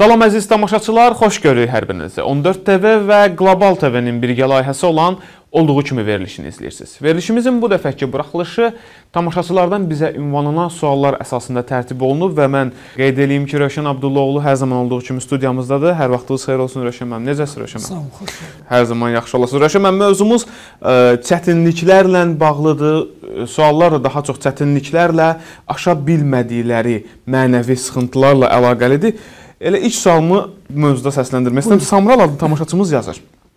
Salam əziz tamaşaçılar, xoş görürük hər birinizi. 14 TV və Qlobal TV-nin birgə layihəsi olan Olduğu kimi verilişini izləyirsiniz. Verilişimizin bu dəfəki buraxılışı tamaşaçılardan bizə ünvanlanan suallar əsasında tərtib olunub və mən qeyd edeyim ki, Rövşən Abdullaoğlu hər zaman olduğu kimi studiyamızdadır. Hər vaxtınız xeyir olsun Rövşən müəllim. Necəsiz Rövşən müəllim? Sağ olun, xoş gəldiniz. Hər zaman yaxşı olasınız. Rövşən müəllim, mövzumuz çətinliklərlə bağlıdır. Suallar da daha çox çətinliklərlə, aşa bilmədikləri mənəvi sıxıntılarla əlaqəlidir. Elə ilk sualımı mövzuda səsləndirmək istəyirəm. Samral adlı tamaşaçımız yazır.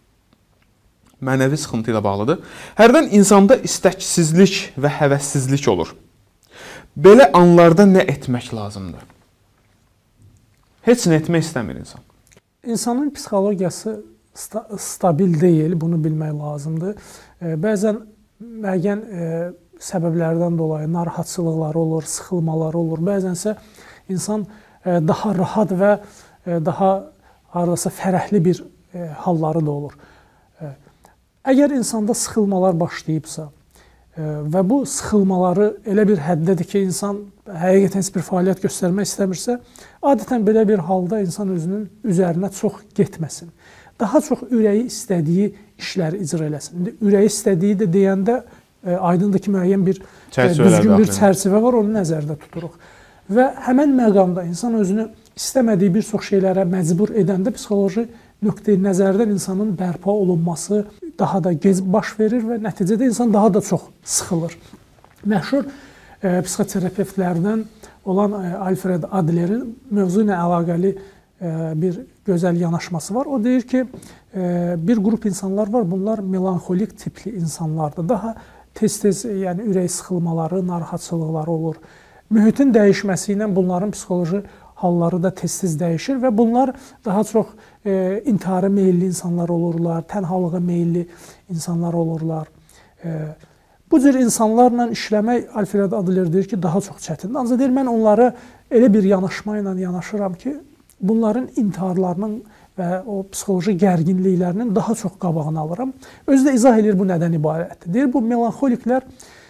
Mənəvi sıxıntı ilə bağlıdır. Hərdən insanda istəksizlik və həvəssizlik olur. Belə anlarda nə etmək lazımdır? Heç nə etmək istəmir insan. İnsanın psixologiyası stabil deyil, bunu bilmək lazımdır. Bəzən müəyyən səbəblərdən dolayı narahatçılıqları olur, sıxılmaları olur. Bəzənsə insan daha rahat və daha hardasa fərəhli bir halları da olur. Əgər insanda sıxılmalar başlayıbsa və bu sıxılmaları elə bir həddədir ki, insan həqiqətən heç bir fəaliyyət göstərmək istəmirsə, adətən belə bir halda insan özünün üzərinə çox getməsin. Daha çox ürəyi istədiyi işləri icra eləsin. İndi ürəyi istədiyi də deyəndə aydındır ki, müəyyən bir düzgün bir çərçivə var, onu nəzərdə tuturuq. Və həmən məqamda insan özünü istəmədiyi bir çox şeylərə məcbur edəndə psixoloji nöqteyi nəzərdən insanın bərpa olunması daha da gec baş verir və nəticədə insan daha da çox sıxılır. Məşhur psixoterapevtlərdən olan Alfred Adlerin mövzu ilə əlaqəli bir gözəl yanaşması var. O deyir ki, bir qrup insanlar var, bunlar melanxolik tipli insanlardır. Daha tez-tez yəni ürək sıxılmaları, narahatçılıqları olur. Mühitin dəyişməsi ilə bunların psixoloji halları da tez-tez dəyişir və bunlar daha çox intihara meyilli insanlar olurlar, tənhalığa meyilli insanlar olurlar. Bu cür insanlarla işləmək Alfred Adler deyir ki, daha çox çətindir. Ancaq deyir, mən onları elə bir yanaşma ilə yanaşıram ki, bunların intiharlarının və o psixoloji gərginliklərinin daha çox qabağını alıram. Özü də izah edir bu nədən ibarətdir. Deyir, bu melanxoliklər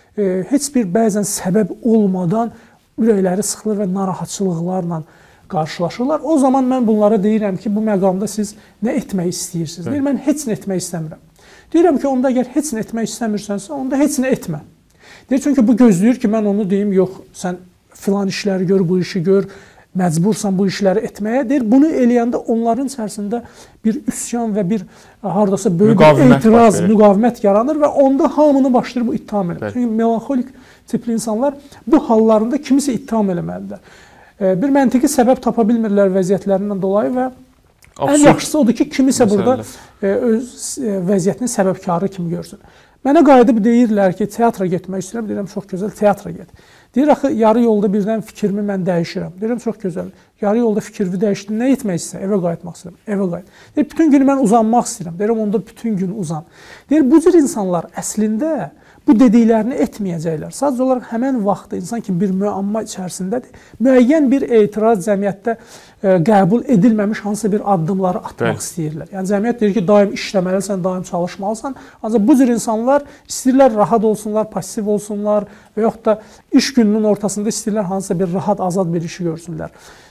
heç bir bəzən səbəb olmadan ürəkləri sıxılır və narahatçılıqlarla qarşılaşırlar. O zaman mən bunlara deyirəm ki, bu məqamda siz nə etmək istəyirsiniz? Deyir, mən heç nə etmək istəmirəm. Deyirəm ki, onda əgər heç nə etmək istəmirsənsə, onda heç nə etmə. Deyir, çünki bu gözləyir ki, mən onu deyim, yox, sən filan işləri gör, bu işi gör, məcbursan bu işləri etməyə. Deyir, bunu eləyəndə onların içərisində bir üsyan və bir hardasa böyük bir etiraz, müqavimət yaranır və onda hamını başlayır bu ittiham eləmək. Çünki melanxolik tipli insanlar bu hallarında kimisə ittiham eləməlidirlər. Bir məntiqi səbəb tapa bilmirlər vəziyyətlərindən dolayı və ən yaxşısı odur ki, kimisə burada öz vəziyyətinin səbəbkarı kimi görsün. Mənə qayıdıb deyirlər ki, teatra getmək istəyirəm, deyirəm, çox gözəl, teatra get. Deyir, axı, yarı yolda birdən fikrimi mən dəyişirəm. Deyirəm, çox gözəl, yarı yolda fikrimi dəyişdim, nə etmək istəyirəm? Evə qayıtmaq istəyirəm, evə qayıt. Deyir, bütün günü mən uzanmaq istəyirəm, deyirəm, onda bütün gün uzan. Deyir, bu cür insanlar əslində bu dediklərini etməyəcəklər. Sadəcə olaraq həmən vaxtda insan ki, bir müəmma içərisindədir, müəyyən bir etiraz cəmiyyətdə qəbul edilməmiş hansısa bir addımları atmaq istəyirlər. Yəni, cəmiyyət deyir ki, daim işləməlisən, daim çalışmalısan. Ancaq bu cür insanlar istəyirlər rahat olsunlar, pasiv olsunlar və yaxud da iş gününün ortasında istəyirlər hansısa bir rahat, azad bir işi görsünlər.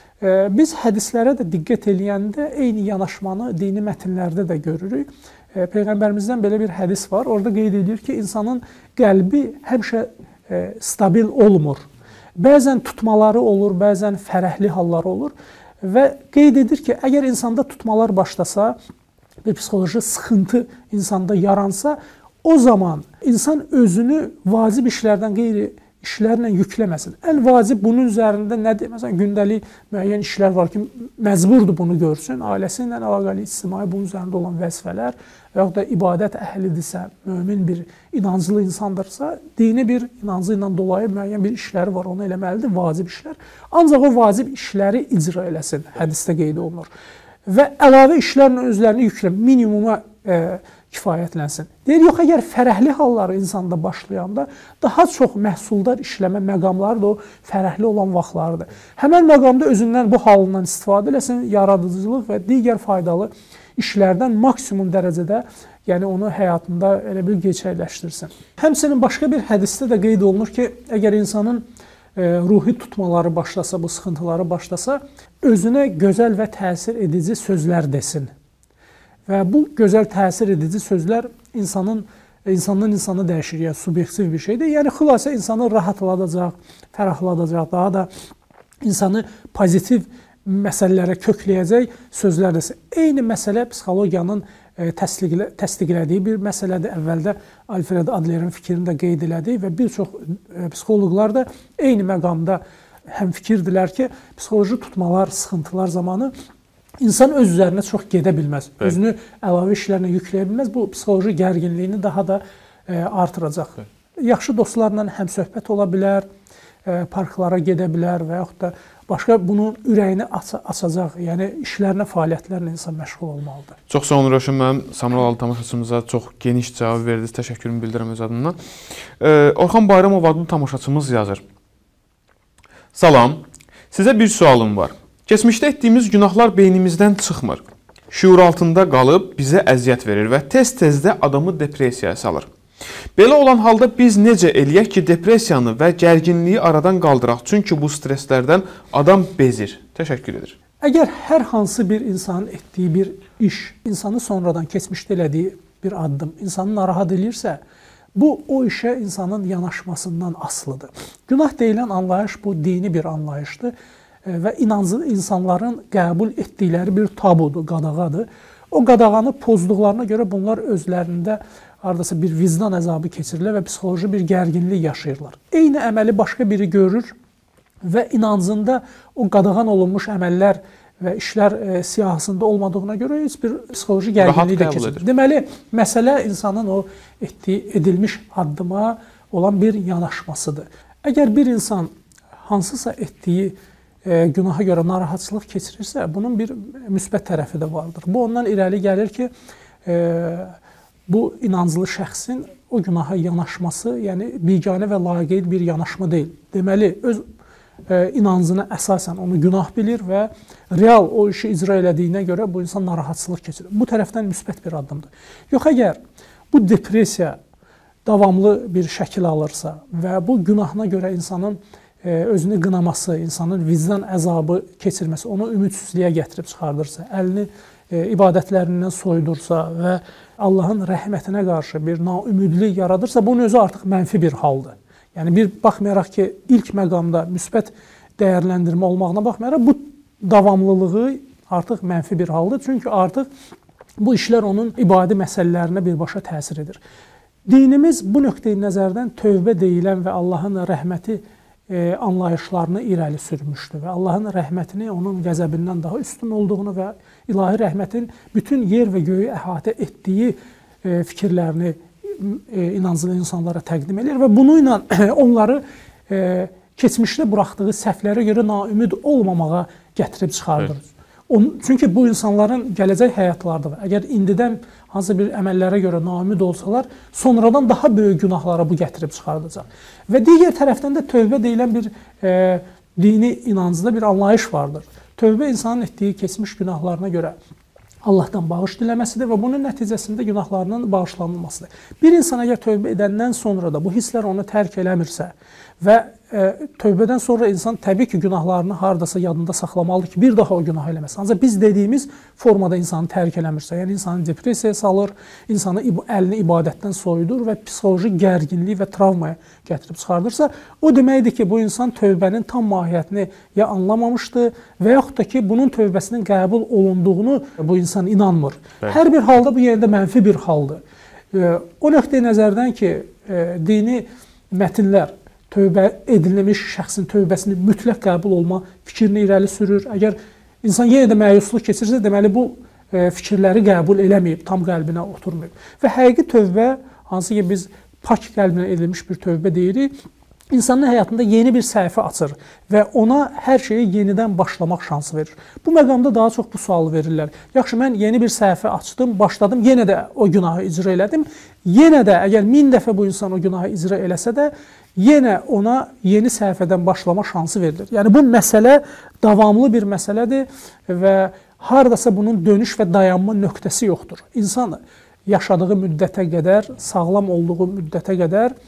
Biz hədislərə də diqqət eləyəndə eyni yanaşmanı dini mətnlərdə də görürük. Peyğəmbərimizdən belə bir hədis var. Orada qeyd edir ki, insanın qəlbi həmişə stabil olmur. Bəzən tutmaları olur, bəzən fərəhli halları olur və qeyd edir ki, əgər insanda tutmalar başlasa, bir psixoloji sıxıntı insanda yaransa, o zaman insan özünü vacib işlərdən qeyri işlərlə yükləməsin. Ən vacib bunun üzərində nədir? Məsələn, gündəlik müəyyən işlər var ki, məcburdur bunu görsün. Ailəsi ilə əlaqəli, ictimai bunun üzərində olan vəzifələr və yaxud da ibadət əhlidirsə, mömin bir inancılı insandırsa, dini bir inancı ilə dolayı müəyyən bir işləri var, onu eləməlidir, vacib işlər. Ancaq o vacib işləri icra eləsin, hədisdə qeyd olunur. Və əlavə işlərlə özlərini yükləmə, minimuma kifayətlənsin. Deyir, yox, əgər fərəhli halları insanda başlayanda daha çox məhsuldar işləmə məqamları da o fərəhli olan vaxtlarıdır. Həmən məqamda özündən bu halından istifadə eləsin, yaradıcılıq və digər faydalı işlərdən maksimum dərəcədə, yəni onu həyatında elə bir gerçəkləşdirsin. Həmçinin başqa bir hədisdə də qeyd olunur ki, əgər insanın ruhi tutmaları başlasa, bu sıxıntıları başlasa, özünə gözəl və təsir edici sözlər desin. Və bu gözəl təsir edici sözlər insandan insana dəyişir, yəni subyektiv bir şeydir. Yəni xülasə insanı rahatladacaq, fərahladacaq, daha da insanı pozitiv məsələlərə kökləyəcək sözlər desin. Eyni məsələ psixologiyanın təsdiqlədiyi bir məsələdir. Əvvəldə Alfred Adlerin fikrini də qeyd elədi və bir çox psixoloqlar da eyni məqamda həmfikirdilər ki, psixoloji tutmalar, sıxıntılar zamanı insan öz üzərinə çox gedə bilməz. Özünü əlavə işlərlə yükləyə bilməz. Bu psixoloji gərginliyini daha da artıracaq. Yaxşı dostlarla həmsöhbət ola bilər, parklara gedə bilər və yaxud da başqa bunun ürəyini açacaq, yəni işlərinə, fəaliyyətlərlə insan məşğul olmalıdır. Çox sağ olun Rövşən müəllim, Samuralı tamaşaçımıza çox geniş cavab verdiniz. Təşəkkürümü bildirirəm öz adından. Orxan Bayramov adlı tamaşaçımız yazır. Salam, sizə bir sualım var. Keçmişdə etdiyimiz günahlar beynimizdən çıxmır. Şuur altında qalıb bizə əziyyət verir və tez-tez də adamı depressiyaya salır. Belə olan halda biz necə eləyək ki, depressiyanı və gərginliyi aradan qaldıraq? Çünki bu stresslərdən adam bezir. Təşəkkür edir. Əgər hər hansı bir insanın etdiyi bir iş, insanı sonradan keçmişdə elədiyi bir addım, insanı narahat edirsə, bu o işə insanın yanaşmasından asılıdır. Günah deyilən anlayış bu dini bir anlayışdır və inanclı insanların qəbul etdikləri bir tabudur, qadağadır. O qadağanı pozduqlarına görə bunlar özlərində hardasa bir vicdan əzabı keçirirlər və psixoloji bir gərginlik yaşayırlar. Eyni əməli başqa biri görür və inancında o qadağan olunmuş əməllər və işlər siyahısında olmadığına görə heç bir psixoloji gərginlik də keçirir. Deməli, məsələ insanın o edilmiş addıma olan bir yanaşmasıdır. Əgər bir insan hansısa etdiyi günaha görə narahatçılıq keçirirsə, bunun bir müsbət tərəfi də vardır. Bu ondan irəli gəlir ki, bu inanclı şəxsin o günaha yanaşması, yəni biganə və laqeyd bir yanaşma deyil. Deməli, öz inancına əsasən onu günah bilir və real o işi icra elədiyinə görə bu insan narahatçılıq keçirir. Bu tərəfdən müsbət bir addımdır. Yox, əgər bu depressiya davamlı bir şəkil alırsa və bu günahına görə insanın özünü qınaması, insanın vicdan əzabı keçirməsi, onu ümidsizliyə gətirib çıxardırsa, əlini ibadətlərindən soyudursa və Allahın rəhmətinə qarşı bir naümidlik yaradırsa, bunun özü artıq mənfi bir haldır. Yəni, baxmayaraq ki, ilk məqamda müsbət dəyərləndirmə olmağına baxmayaraq, bu davamlılığı artıq mənfi bir haldır. Çünki artıq bu işlər onun ibadi məsələlərinə birbaşa təsir edir. Dinimiz bu nöqteyi nəzərdən tövbə deyilən və Allahın rəhməti anlayışlarını irəli sürmüşdür və Allahın rəhmətini onun qəzəbindən daha üstün olduğunu və ilahi rəhmətin bütün yer və göyü əhatə etdiyi fikirlərini inanclı insanlara təqdim edir və bununla onları keçmişdə buraxdığı səhvlərə görə naümid olmamağa gətirib çıxardır. Çünki bu insanların gələcək həyatlarında var. Əgər indidən hansı bir əməllərə görə naümid olsalar, sonradan daha böyük günahlara bu gətirib çıxardacaq. Və digər tərəfdən də tövbə deyilən bir dini inancda bir anlayış vardır. Tövbə insanın etdiyi keçmiş günahlarına görə Allahdan bağış diləməsidir və bunun nəticəsində günahlarının bağışlanılmasıdır. Bir insan əgər tövbə edəndən sonra da bu hisslər onu tərk eləmirsə və tövbədən sonra insan təbii ki, günahlarını hardasa yadında saxlamalıdır ki, bir daha o günah eləməsin. Ancaq biz dediyimiz formada insanı tərk eləmirsə, yəni insanı depressiyaya salır, insanı əlini ibadətdən soyudur və psixoloji gərginlik və travmaya gətirib çıxardırsa, o deməkdir ki, bu insan tövbənin tam mahiyyətini ya anlamamışdı və yaxud da ki, bunun tövbəsinin qəbul olunduğunu bu insan inanmır. Hər bir halda bu yerdə mənfi bir haldır. O nöqteyi nəzərdən ki, dini mətnlər tövbə edilmiş şəxsin tövbəsini mütləq qəbul olma fikrini irəli sürür. Əgər insan yenə də məyusluq keçirsə, deməli bu fikirləri qəbul eləməyib, tam qəlbinə oturmayıb. Və həqiqi tövbə, hansı ki biz pak qəlbinə edilmiş bir tövbə deyirik, insanın həyatında yeni bir səhifə açır və ona hər şeyi yenidən başlamaq şansı verir. Bu məqamda daha çox bu sualı verirlər. Yaxşı, mən yeni bir səhifə açdım, başladım, yenə də o günahı icra elədim. Yenə də, əgər 1000 dəfə bu insan o günahı icra eləsə də, yenə ona yeni səhifədən başlama şansı verilir. Yəni, bu məsələ davamlı bir məsələdir və haradasa bunun dönüş və dayanma nöqtəsi yoxdur. İnsan yaşadığı müddətə qədər, sağlam olduğu müddətə qədər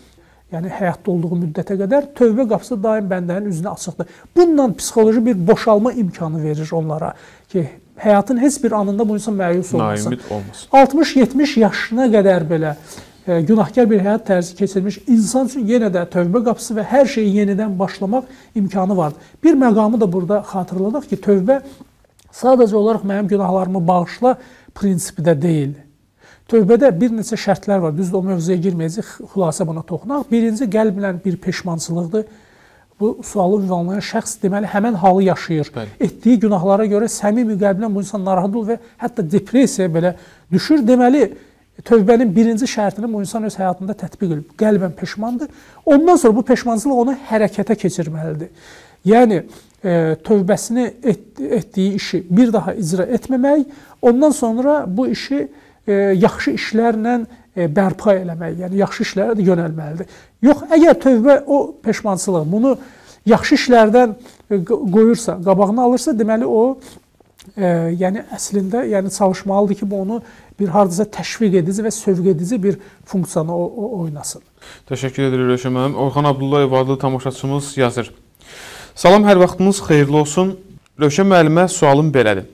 yəni həyatda olduğu müddətə qədər tövbə qapısı daim bəndənin üzünə açıqdır. Bununla psixoloji bir boşalma imkanı verir onlara ki, həyatın heç bir anında bu insan məyus olmasın. 60-70 yaşına qədər belə günahkar bir həyat tərzi keçirmiş insan üçün yenə də tövbə qapısı və hər şeyi yenidən başlamaq imkanı vardır. Bir məqamı da burada xatırladaq ki, tövbə sadəcə olaraq mənim günahlarımı bağışla prinsipi də deyil. Tövbədə bir neçə şərtlər var. Düzdür, o mövzuya girməyəcək, xülasə buna toxunaq. Birinci, qəlblə bir peşmançılıqdır. Bu sualı ünvanlayan şəxs deməli həmən halı yaşayır. Etdiyi günahlara görə səmimi qəlblə bu insan narahat olur və hətta depressiyaya belə düşür. Deməli, tövbənin birinci şərtini bu insan öz həyatında tətbiq edib. Qəlbən peşmandır. Ondan sonra bu peşmançılıq onu hərəkətə keçirməlidir. Yəni, tövbəsini etdiyi işi bir daha icra etməmək, ondan sonra bu işi yaxşı işlərlə bərpa eləmək, yəni yaxşı işlərə də yönəlməlidir. Yox, əgər tövbə o peşmançılıq bunu yaxşı işlərdən qoyursa, qabağını alırsa, deməli o yəni əslində çalışmalıdır ki, bu onu bir hardasa təşviq edici və sövq edici bir funksiyonu oynasın. Təşəkkür edirik Rövşən müəllim. Orxan Abdullayev adlı tamaşaçımız yazır. Salam, hər vaxtınız xeyirli olsun. Rövşən müəllimə sualım belədir.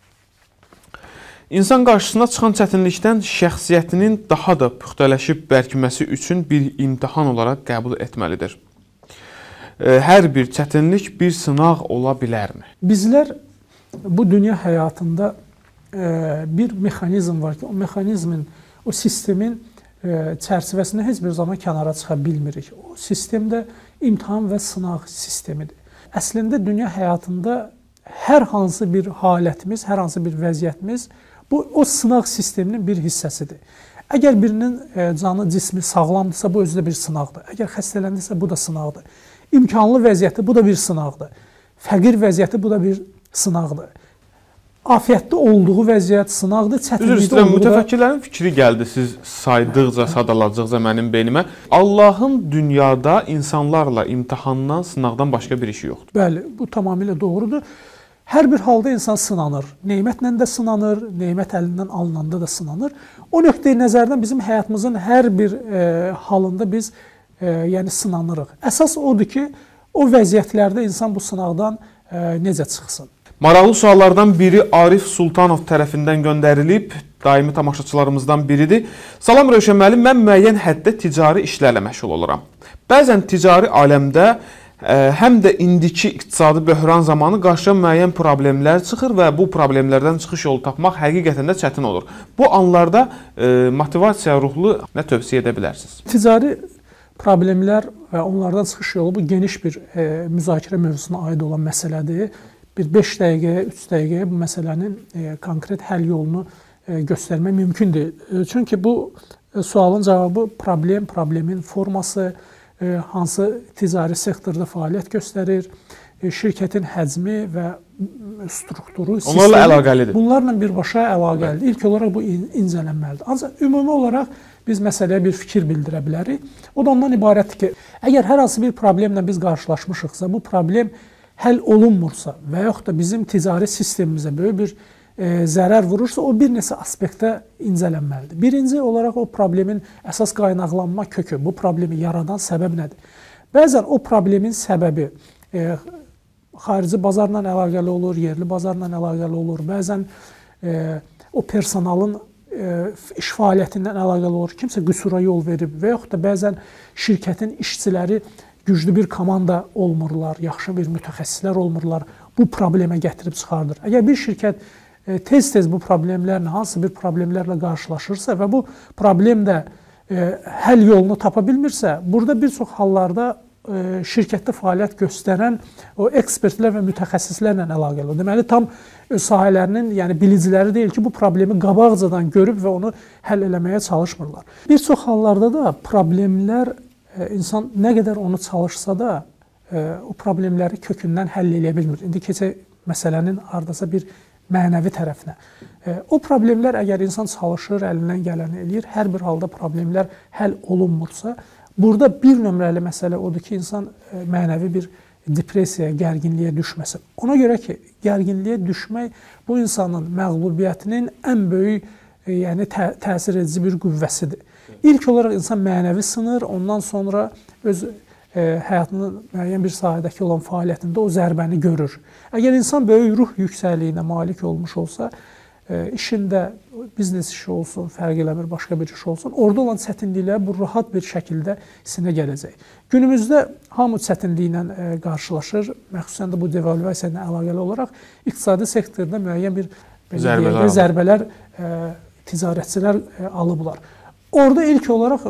İnsan qarşısına çıxan çətinlikdən şəxsiyyətinin daha da püxtələşib bərkiməsi üçün bir imtahan olaraq qəbul etməlidir. Hər bir çətinlik bir sınaq ola bilərmi? Bizlər bu dünya həyatında bir mexanizm var ki, o mexanizmin, o sistemin çərçivəsində heç bir zaman kənara çıxa bilmirik. O sistem də imtahan və sınaq sistemidir. Əslində dünya həyatında hər hansı bir halətimiz, hər hansı bir vəziyyətimiz bu o sınaq sisteminin bir hissəsidir. Əgər birinin canı, cismi sağlamdırsa, bu özü də bir sınaqdır. Əgər xəstələndirsə, bu da sınaqdır. İmkanlı vəziyyəti, bu da bir sınaqdır. Fəqir vəziyyəti, bu da bir sınaqdır. Afiyyətdə olduğu vəziyyət sınaqdır, çətinlikdə olduğu da... Mütəfəkkirlərin fikri gəldi, siz saydıqca, sadaladıqca mənim beynimə. Allahın dünyada insanlarla imtihandan, sınaqdan başqa bir işi yoxdur. Bəli, bu tamamilə doğrudur. Hər bir halda insan sınanır. Neymətlə də sınanır, neymət əlindən alınanda da sınanır. O nöqteyi nəzərdən bizim həyatımızın hər bir halında biz sınanırıq. Əsas odur ki, o vəziyyətlərdə insan bu sınaqdan necə çıxsın? Maraqlı suallardan biri Arif Sultanov tərəfindən göndərilib, daimi tamaşaçılarımızdan biridir. Salam Rövşən müəllim, mən müəyyən həddə ticari işlərlə məşğul oluram. Bəzən ticari aləmdə həm də indiki iqtisadi böhran zamanı qarşıya müəyyən problemlər çıxır və bu problemlərdən çıxış yolu tapmaq həqiqətən də çətin olur. Bu anlarda motivasiya ruhlu nə tövsiyə edə bilərsiniz? Ticari problemlər və onlardan çıxış yolu bu geniş bir müzakirə mövzusuna aid olan məsələdir. Bir 5 dəqiqəyə, 3 dəqiqəyə bu məsələnin konkret həll yolunu göstərmək mümkündür. Çünki bu sualın cavabı problemin forması, hansı ticari sektorda fəaliyyət göstərir, şirkətin həcmi və strukturu, onlarla əlaqəlidir. Bunlarla birbaşa əlaqəlidir. İlk olaraq bu incələnməlidir. Ancaq ümumi olaraq biz məsələyə bir fikir bildirə bilərik. O da ondan ibarətdir ki, əgər hər hansı bir problemlə biz qarşılaşmışıqsa, bu problem həll olunmursa və yaxud da bizim ticari sistemimizə böyük bir zərər vurursa, o bir neçə aspektə incələnməlidir. Birinci olaraq o problemin əsas qaynaqlanma kökü, bu problemi yaradan səbəb nədir? Bəzən o problemin səbəbi xarici bazarla əlaqəli olur, yerli bazarla əlaqəli olur. Bəzən o personalın iş fəaliyyətindən əlaqəli olur. Kimsə qüsura yol verib və yaxud da bəzən şirkətin işçiləri güclü bir komanda olmurlar, yaxşı bir mütəxəssislər olmurlar. Bu problemə gətirib çıxardır. Əgər bir şirkət tez-tez bu problemlərlə, hansı bir problemlərlə qarşılaşırsa və bu problem də həll yolunu tapa bilmirsə, burada bir çox hallarda şirkətdə fəaliyyət göstərən o ekspertlər və mütəxəssislərlə əlaqəli olur. Deməli, tam sahələrinin, yəni biliciləri deyil ki, bu problemi qabaqcadan görüb və onu həll eləməyə çalışmırlar. Bir çox hallarda da problemlər, insan nə qədər onu çalışsa da, o problemləri kökündən həll eləyə bilmir. İndi keçək məsələnin hardasa bir mənəvi tərəfinə. O problemlər əgər insan çalışır, əlindən gələni eləyir, hər bir halda problemlər həll olunmursa, burada bir nömrəli məsələ odur ki, insan mənəvi bir depressiyaya, gərginliyə düşməsin. Ona görə ki, gərginliyə düşmək bu insanın məğlubiyyətinin ən böyük təsir edici bir qüvvəsidir. İlk olaraq insan mənəvi sınır, ondan sonra öz həyatının müəyyən bir sahədəki olan fəaliyyətində o zərbəni görür. Əgər insan böyük ruh yüksəkliyinə malik olmuş olsa, işində biznes işi olsun, fərq eləmir, başqa bir iş olsun, orada olan çətinliklər bu rahat bir şəkildə sinə gələcək. Günümüzdə hamı çətinliklə qarşılaşır, məxsusən də bu devalvasiya ilə əlaqəli olaraq iqtisadi sektorda müəyyən bir zərbələr ticarətçilər alıblar. Orada ilk olaraq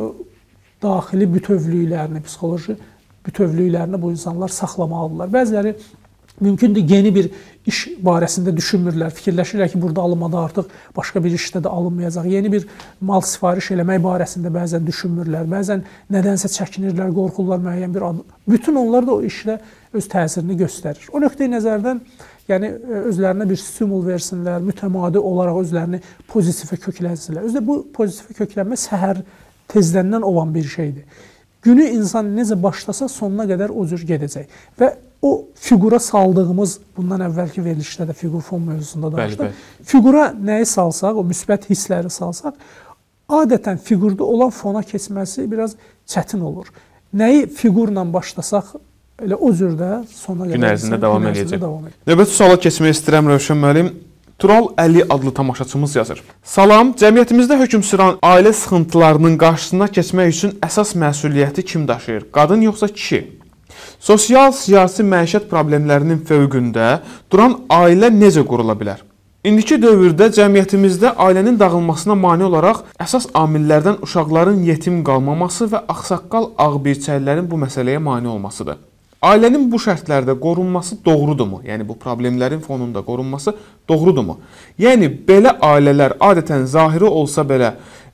daxili bütövlüklərini, psixoloji bütövlüklərini bu insanlar saxlamalıdırlar. Bəziləri mümkündür yeni bir iş barəsində düşünmürlər, fikirləşirlər ki, burada alınmadı, artıq başqa bir işdə də alınmayacaq. Yeni bir mal sifariş eləmək barəsində bəzən düşünmürlər, bəzən nədənsə çəkinirlər, qorxurlar müəyyən bir adım. Bütün onlar da o işlə öz təsirini göstərir. O nöqteyi nəzərdən yəni özlərinə bir stimul versinlər, mütəmadi olaraq özlərini pozitivə köklənsinlər. Özdə bu pozitivə köklənmə səhər tezdəndən olan bir şeydir. Günü insan necə başlasa sonuna qədər o cür gedəcək. Və o fiqura saldığımız, bundan əvvəlki verilişdə də fiqur fon mövzusunda danışdıq. Fiqura nəyi salsaq, o müsbət hissləri salsaq, adətən fiqurda olan fona keçməsi biraz çətin olur. Nəyi fiqurla başlasaq, elə o cürdə sona qədər gün ərzində davam edəcək. Növbəti suala keçmək istəyirəm Rövşən müəllim. Tural Əli adlı tamaşaçımız yazır. Salam, cəmiyyətimizdə hökm süran ailə sıxıntılarının qarşısına keçmək üçün əsas məsuliyyəti kim daşıyır? Qadın yoxsa kişi? Sosial, siyasi, məişət problemlərinin fövqündə duran ailə necə qurula bilər? İndiki dövrdə cəmiyyətimizdə ailənin dağılmasına mane olaraq əsas amillərdən uşaqların yetim qalmaması və ağsaqqal ağbirçəklərin bu məsələyə mane olmasıdır. Ailənin bu şərtlərdə qorunması doğrudurmu? Yəni, bu problemlərin fonunda qorunması doğrudurmu? Yəni, belə ailələr adətən zahiri olsa belə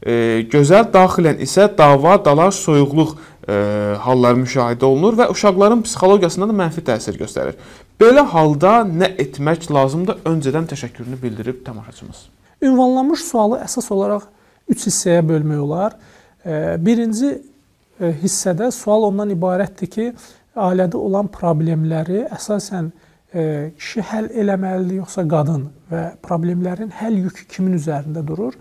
gözəl, daxilən isə dava, dalaş, soyuqluq halları müşahidə olunur və uşaqların psixologiyasına da mənfi təsir göstərir. Belə halda nə etmək lazımdır? Öncədən təşəkkürünü bildirib tamaşaçımız. Ünvanlanmış sualı əsas olaraq 3 hissəyə bölmək olar. Birinci hissədə sual ondan ibarətdir ki, ailədə olan problemləri əsasən kişi həll eləməlidir, yoxsa qadın və problemlərin həll yükü kimin üzərində durur?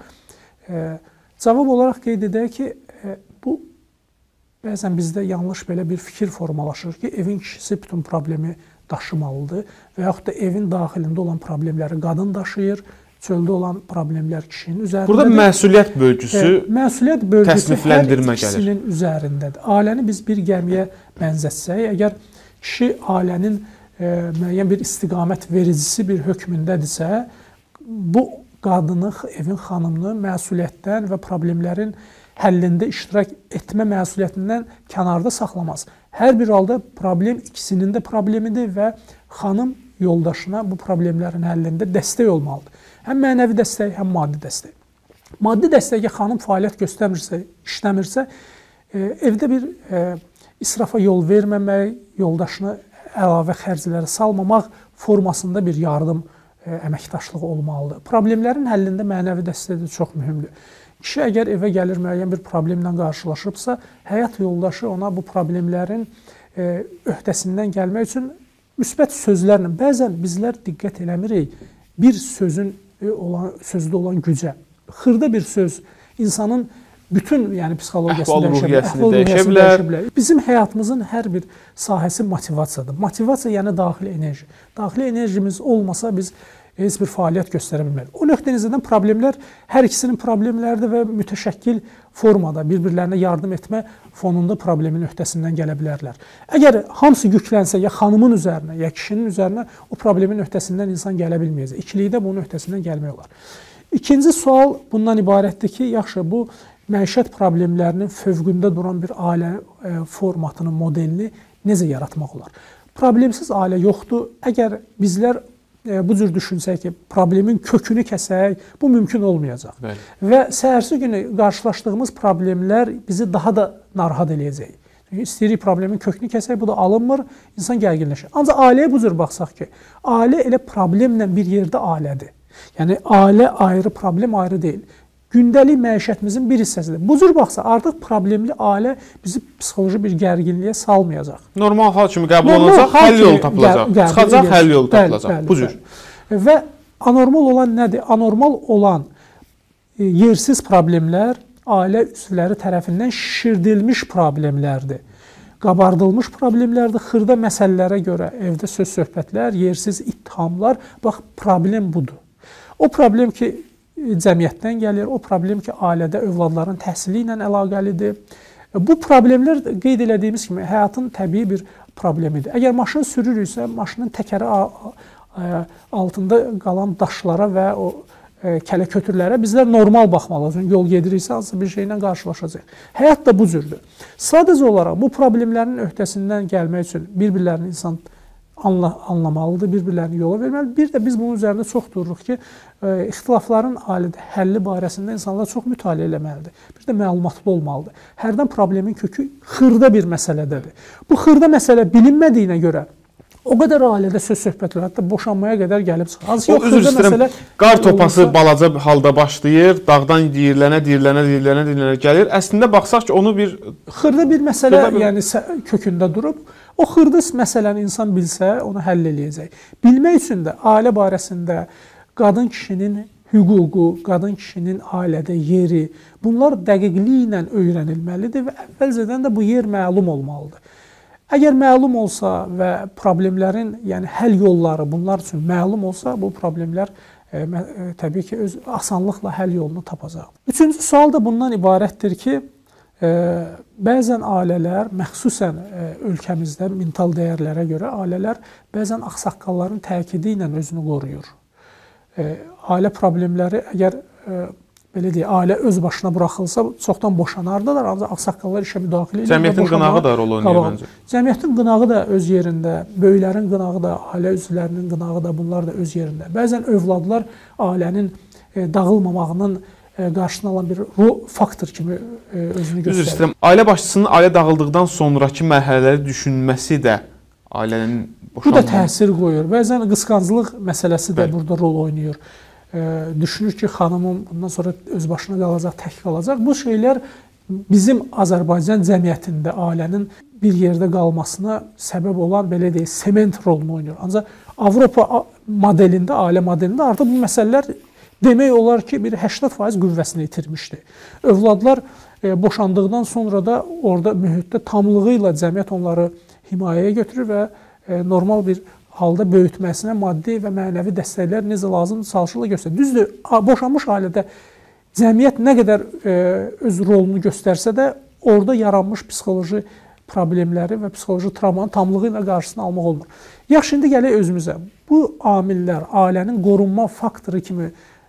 Cavab olaraq qeyd edək ki, bu bəzən bizdə yanlış belə bir fikir formalaşır ki, evin kişisi bütün problemi daşımalıdır və yaxud da evin daxilində olan problemləri qadın daşıyır, çöldə olan problemlər kişinin üzərindədir. Burada məsuliyyət bölgüsü təsnifləndirmə gəlir. Kişinin üzərindədir. Ailəni biz bir gəmiyə bənzətsək, əgər kişi ailənin müəyyən bir istiqamət vericisi bir hökmündədirsə, bu qadını, evin xanımını məsuliyyətdən və problemlərin həllində iştirak etmə məsuliyyətindən kənarda saxlamaz. Hər bir halda problem ikisinin də problemidir və xanım yoldaşına bu problemlərin həllində dəstək olmalıdır. Həm mənəvi dəstək, həm maddi dəstək. Maddi dəstəkə xanım fəaliyyət göstərmirsə, işləmirsə, evdə bir israfa yol verməmək, yoldaşını əlavə xərclərə salmamaq formasında bir yardım əməkdaşlığı olmalıdır. Problemlərin həllində mənəvi dəstək də çox mühümdür. Kişi əgər evə gəlir, müəyyən bir problemlə qarşılaşıbsa, həyat yoldaşı ona bu problemlərin öhdəsindən gəlmək üçün müsbət sözlərlə, bəzən bizlər diqqət eləmirik bir sözdə olan gücə. Xırda bir söz insanın bütün psixologiyasını dəyişə bilər. Bizim həyatımızın hər bir sahəsi motivasiyadır. Motivasiya yəni daxili enerji. Daxili enerjimiz olmasa biz heç bir fəaliyyət göstərə bilmərik. O nöqtə-nəzərdən problemlər hər ikisinin problemləridir və mütəşəkkil formada bir-birlərinə yardım etmə fonunda problemin öhdəsindən gələ bilərlər. Əgər hamısı yüklənsə ya xanımın üzərinə, ya kişinin üzərinə o problemin öhdəsindən insan gələ bilməyəcək. İkilikdə bunun öhdəsindən gəlmək olar. İkinci sual bundan ibarətdir ki, yaxşı, bu məişət problemlərinin fövqündə duran bir ailə formatının modelini necə yaratmaq olar? Problemsiz ailə yoxdur. Əgər bizlər bu cür düşünsək ki, problemin kökünü kəsək, bu mümkün olmayacaq. Bəli. Və səhərsi günü qarşılaşdığımız problemlər bizi daha da narahat eləyəcək. Çünki istəyirik problemin kökünü kəsək, bu da alınmır, insan gərginləşir. Ancaq ailəyə bu cür baxsaq ki, ailə elə problemlə bir yerdə ailədir. Yəni, ailə ayrı, problem ayrı deyil. Gündəlik məişətimizin bir hissəsidir. Bu cür baxsa, artıq problemli ailə bizi psixoloji bir gərginliyə salmayacaq. Normal hal kimi qəbul olunacaq, həll yolu tapılacaq. Çıxacaq, həll yolu tapılacaq. Bu cür. Və anormal olan nədir? Anormal olan yersiz problemlər ailə üzvləri tərəfindən şişirdilmiş problemlərdir. Qabardılmış problemlərdir, xırda məsələlərə görə evdə söz-söhbətlər, yersiz ittihamlar, bax, problem budur. O problem ki, cəmiyyətdən gəlir, o problem ki, ailədə övladların təhsili ilə əlaqəlidir. Bu problemlər qeyd elədiyimiz kimi həyatın təbii bir problemidir. Əgər maşın sürürüksə, maşının təkəri altında qalan daşlara və o kələ-kötürlərə bizlər normal baxmalıyıq. Çünki yol gediriksə, hansısa bir şeylə qarşılaşacaq. Həyat da bu cürdür. Sadəcə olaraq bu problemlərin öhdəsindən gəlmək üçün bir-birlərini insan anlamalıdır, bir-birlərini yola verməlidir. Bir də biz bunun üzərində çox dururuq ki, ixtilafların ailədə həlli barəsində insanlar çox mütaliə eləməlidir. Bir də məlumatlı olmalıdır. Hərdən problemin kökü xırda bir məsələdədir. Bu xırda məsələ bilinmədiyinə görə o qədər ailədə söz-söhbətlər, hətta boşanmaya qədər gəlib çıxır. O, üzr istəyirəm, qar topası balaca halda başlayır, dağdan diyirlənə gəlir. Əslində baxsaq ki, onu bir xırda bir məsələ, yəni kökündə durub, o xırda məsələni insan bilsə, onu həll eləyəcək. Bilmək üçün də ailə barəsində qadın kişinin hüququ, qadın kişinin ailədə yeri, bunlar dəqiqliklə öyrənilməlidir və əvvəlcədən də bu yer məlum olmalıdır. Əgər məlum olsa və problemlərin, yəni həll yolları bunlar üçün məlum olsa, bu problemlər təbii ki, öz asanlıqla həll yolunu tapacaq. Üçüncü sual da bundan ibarətdir ki, bəzən ailələr, məxsusən ölkəmizdə mental dəyərlərə görə ailələr bəzən ağsaqqalların təkidi ilə özünü qoruyur. Ailə problemləri əgər belə deyək, ailə öz başına buraxılsa, çoxdan boşanardılar, ancaq ağsaqqallar işə müdaxilə edir. Cəmiyyətin qınağı da rol oynayır məncə. Cəmiyyətin qınağı da öz yerində, böyüklərin qınağı da, ailə üzvlərinin qınağı da, bunlar da öz yerində. Bəzən övladlar ailənin dağılmamağının qarşısını alan bir faktor kimi özünü göstərir. Üzr istəyirəm, ailə başçısının ailə dağıldıqdan sonraki mərhələləri düşünməsi də ailənin boşanması. Bu da təsir qoyur. Bəzən qısqanclıq məsələsi də burada rol oynayır. Düşünür ki, xanımım bundan sonra öz başına qalacaq, tək qalacaq. Bu şeylər bizim Azərbaycan cəmiyyətində ailənin bir yerdə qalmasına səbəb olan, belə deyək, sement rolunu oynayır. Ancaq Avropa modelində, ailə modelində artıq bu məsələlər demək olar ki, bir 80% qüvvəsini itirmişdi. Övladlar boşandıqdan sonra da orada mühitdə tamlığı ilə cəmiyyət onları himayəyə götürür və normal bir halda böyütməsinə maddi və mənəvi dəstəklər necə lazımdır çalışırlar göstərir. Düzdür, boşanmış ailədə cəmiyyət nə qədər öz rolunu göstərsə də orada yaranmış psixoloji problemləri və psixoloji travmanın tamlığı ilə qarşısını almaq olmur. Yaxşı, indi gələk özümüzə. Bu amillər ailənin qorunma faktoru kimi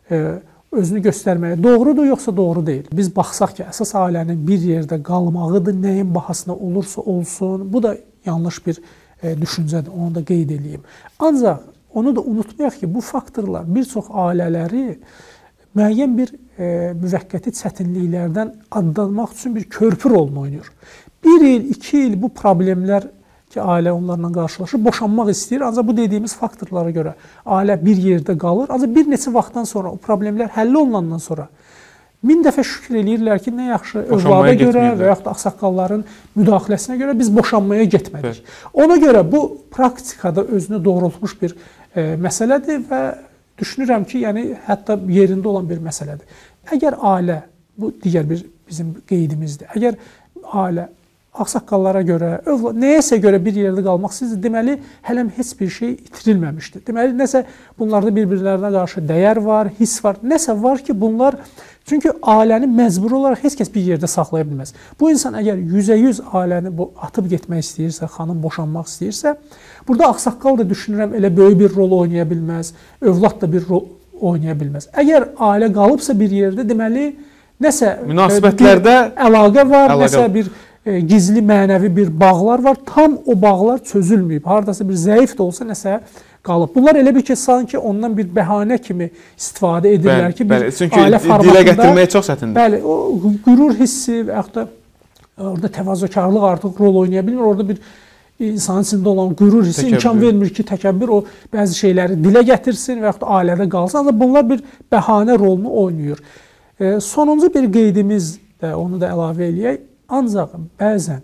özünü göstərməyə doğrudur, yoxsa doğru deyil? Biz baxsaq ki, əsas ailənin bir yerdə qalmağıdır, nəyin bahasına olursa olsun. Bu da yanlış bir düşüncədir, onu da qeyd edeyim. Ancaq onu da unutmayaq ki, bu faktorlar bir çox ailələri müəyyən bir müvəqqəti çətinliklərdən adlanmaq üçün bir körpü rolunu oynayır. 1 il, 2 il bu problemlər ki, ailə onlarla qarşılaşır, boşanmaq istəyir. Ancaq bu dediyimiz faktorlara görə ailə bir yerdə qalır. Ancaq bir neçə vaxtdan sonra, o problemlər həll olunandan sonra 1000 dəfə şükür eləyirlər ki, nə yaxşı övlada görə və yaxud da ağsaqqalların müdaxiləsinə görə biz boşanmaya getmədik. Ona görə bu praktikada özünü doğrultmuş bir məsələdir və düşünürəm ki, yəni hətta yerində olan bir məsələdir. Əgər ailə, bu digər bir bizim qeydimizdir, əgər ailə ağsaqqallara görə, nəyəsə görə bir yerdə qalmaq istəyir, deməli, hələm heç bir şey itirilməmişdir. Deməli, nəsə bunlarda bir-birlərinə qarşı dəyər var, hiss var, nəsə var ki, bunlar. Çünki ailəni məcbur olaraq heç kəs bir yerdə saxlaya bilməz. Bu insan əgər 100% ailəni atıb getmək istəyirsə, xanım boşanmaq istəyirsə, burada ağsaqqal da düşünürəm elə böyük bir rol oynaya bilməz, övlad da bir rol oynaya bilməz. Əgər ailə qalıbsa bir yerdə, deməli, nəsə münasibətlərdə əlaqə var, nəsə bir gizli mənəvi bir bağlar var, tam o bağlar çözülməyib. Haradasa bir zəif də olsa nəsə qalıb. Bunlar elə bir ki, sanki ondan bir bəhanə kimi istifadə edirlər ki, bir ailə formatında dilə gətirməyə çox çətindir. Bəli, o qürur hissi və yaxud da orada təvazökarlıq artıq rol oynaya bilmir. Orada bir insanın içində olan qürur hissi imkan vermir ki, təkəbbür o bəzi şeyləri dilə gətirsin və yaxud da ailədə qalsın. Ancaq bunlar bir bəhanə rolunu oynayır. Sonuncu bir qeydimiz də, onu da əlavə eləyək. Ancaq bəzən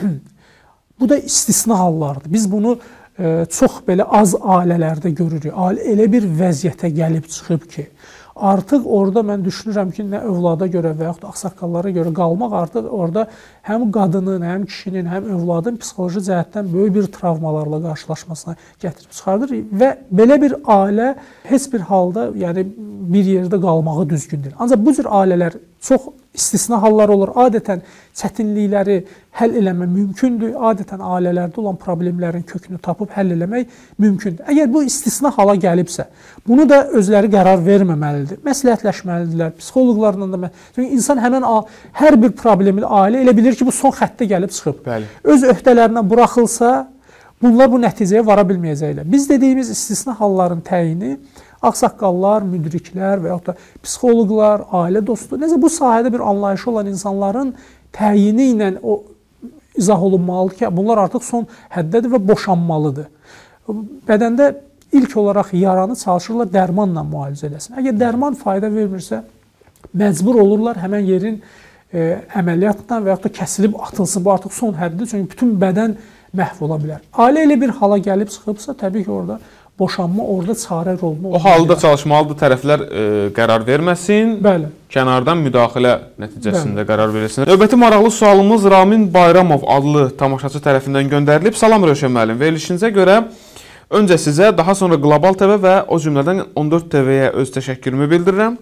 bu da istisna hallardır. Biz bunu çox belə az ailələrdə görürük. Ailə elə bir vəziyyətə gəlib çıxıb ki, artıq orada mən düşünürəm ki, nə övlada görə və yaxud da ağsaqqallara görə qalmaq artıq orada həm qadının, həm kişinin, həm övladın psixoloji cəhətdən böyük bir travmalarla qarşılaşmasına gətirib çıxardır və belə bir ailə heç bir halda, yəni bir yerdə qalmağı düzgün deyil. Ancaq bu cür ailələr çox istisna hallar olur. Adətən çətinlikləri həll eləmək mümkündür. Adətən ailələrdə olan problemlərin kökünü tapıb həll eləmək mümkündür. Əgər bu istisna hala gəlibsə, bunu da özləri qərar verməməlidir. Məsləhətləşməlidirlər, psixoloqlarla da. Çünki insan həmin hər bir problemi ailə elə bilir ki, bu son xəttə gəlib çıxıb. Bəli. Öz öhdələrindən buraxılsa, bunlar bu nəticəyə vara bilməyəcəklər. Biz dediyimiz istisna halların təyini ağsaqqallar, müdriklər və yaxud da psixoloqlar, ailə dostu, necə bu sahədə bir anlayışı olan insanların təyini ilə o izah olunmalıdır ki, bunlar artıq son həddədir və boşanmalıdır. Bədəndə ilk olaraq yaranı çalışırlar dərmanla müalicə eləsin. Əgər dərman fayda vermirsə, məcbur olurlar həmən yerin əməliyyatla və yaxud da kəsilib atılsın. Bu artıq son həddir, çünki bütün bədən məhv ola bilər. Ailə elə bir hala gəlib çıxıbsa, təbii ki, orada boşanma orada çarə rolunu oynayır. O halda çalışmalıdır tərəflər qərar verməsin. Bəli. Kənardan müdaxilə nəticəsində qərar verilsin. Növbəti maraqlı sualımız Ramin Bayramov adlı tamaşaçı tərəfindən göndərilib. Salam Rövşən müəllim. Verilişinizə görə öncə sizə, daha sonra Qlobal TV və o cümlədən 14 TV-yə öz təşəkkürümü bildirirəm.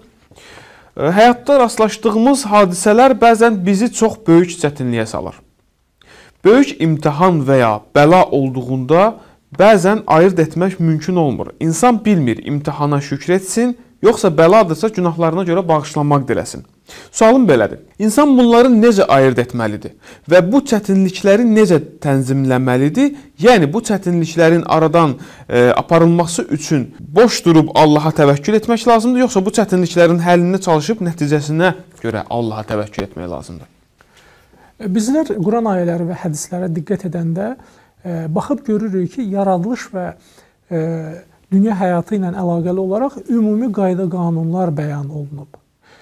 Həyatda rastlaşdığımız hadisələr bəzən bizi çox böyük çətinliyə salır. Böyük imtahan və ya bəla olduğunda bəzən ayırd etmək mümkün olmur. İnsan bilmir imtihana şükür etsin, yoxsa bəladırsa günahlarına görə bağışlanmaq diləsin. Sualım belədir. İnsan bunları necə ayırd etməlidir və bu çətinlikləri necə tənzimləməlidir? Yəni, bu çətinliklərin aradan aparılması üçün boş durub Allaha təvəkkül etmək lazımdır, yoxsa bu çətinliklərin həllini çalışıb nəticəsinə görə Allaha təvəkkül etmək lazımdır? Bizlər Quran ayələri və hədislərə diqqət edəndə baxıb görürük ki, yaradılış və dünya həyatı ilə əlaqəli olaraq ümumi qayda qanunlar bəyan olunub.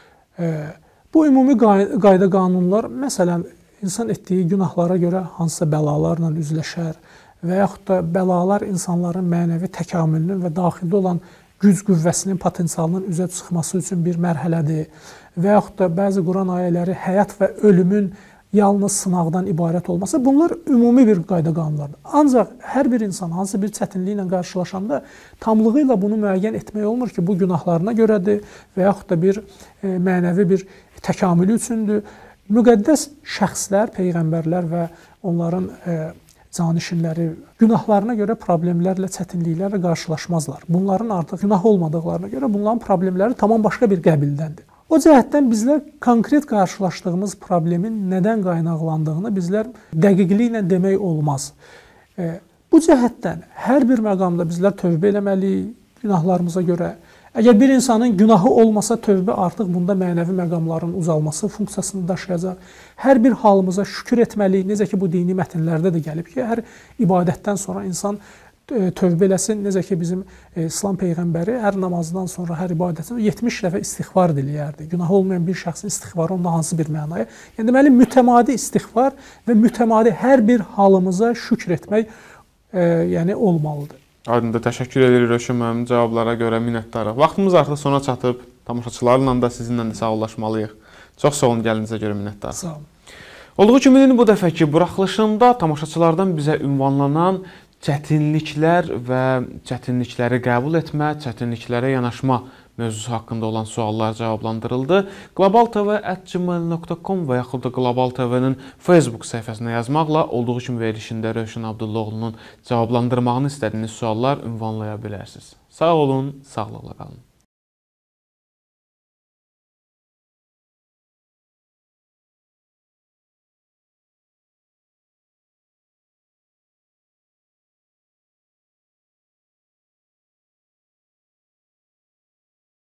Bu ümumi qayda qanunlar, məsələn, insan etdiyi günahlara görə hansısa bəlalarla üzləşər və yaxud da bəlalar insanların mənəvi təkamülünün və daxildə olan güc qüvvəsinin potensialının üzə çıxması üçün bir mərhələdir və yaxud da bəzi Quran ayələri həyat və ölümün yalnız sınaqdan ibarət olması, bunlar ümumi bir qayda qanunlardır. Ancaq hər bir insan hansı bir çətinliklə qarşılaşanda tamlığı ilə bunu müəyyən etmək olmur ki, bu günahlarına görədir və yaxud da bir mənəvi bir təkamülü üçündür. Müqəddəs şəxslər, peyğəmbərlər və onların canişinləri günahlarına görə problemlərlə, çətinliklərlə qarşılaşmazlar. Bunların artıq günah olmadıqlarına görə bunların problemləri tamam başqa bir qəbildəndir. O cəhətdən bizlər konkret qarşılaşdığımız problemin nədən qaynaqlandığını bizlər dəqiqliklə demək olmaz. Bu cəhətdən hər bir məqamda bizlər tövbə eləməliyik günahlarımıza görə. Əgər bir insanın günahı olmasa, tövbə artıq bunda mənəvi məqamların uzalması funksiyasını daşıyacaq. Hər bir halımıza şükür etməliyik. Necə ki, bu dini mətnlərdə də gəlib ki, hər ibadətdən sonra insan tövbə eləsin. Necə ki, bizim İslam Peyğəmbəri hər namazdan sonra, hər ibadətdən 70 dəfə istiğfar diləyərdi. Günahı olmayan bir şəxsin istiğfarı onda hansı bir mənaya? Yəni, deməli, mütəmadi istiğfar və mütəmadi hər bir halımıza şükür etmək yəni olmalıdır. Aydındır, təşəkkür edirik Rövşən müəllim, cavablara görə minnətdarıq. Vaxtımız artıq sona çatıb, tamaşaçılarla da sizinlə də sağollaşmalıyıq. Çox sağ olun, gəlinizə görə minnətdarıq. Sağ olun. Olduğu kimi bu dəfəki buraxılışında tamaşaçılardan bizə ünvanlanan çətinliklər və çətinlikləri qəbul etmə, çətinliklərə yanaşma mövzusu haqqında olan suallar cavablandırıldı. globaltv@gmail.com və yaxud da Global TV-nin Facebook səhifəsinə yazmaqla olduğu kimi verilişində Rövşən Abdullaoğlunun cavablandırmağını istədiyiniz suallar ünvanlaya bilərsiniz. Sağ olun, sağlıqla qalın.